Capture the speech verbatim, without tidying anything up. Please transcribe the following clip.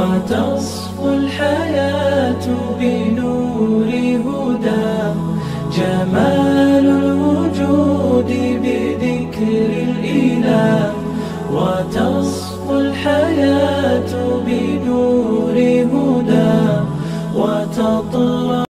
وتصفو الحياة بنور هدى، جمال الوجود بذكر الإله. وتصفو الحياة بنور هدى وتطلع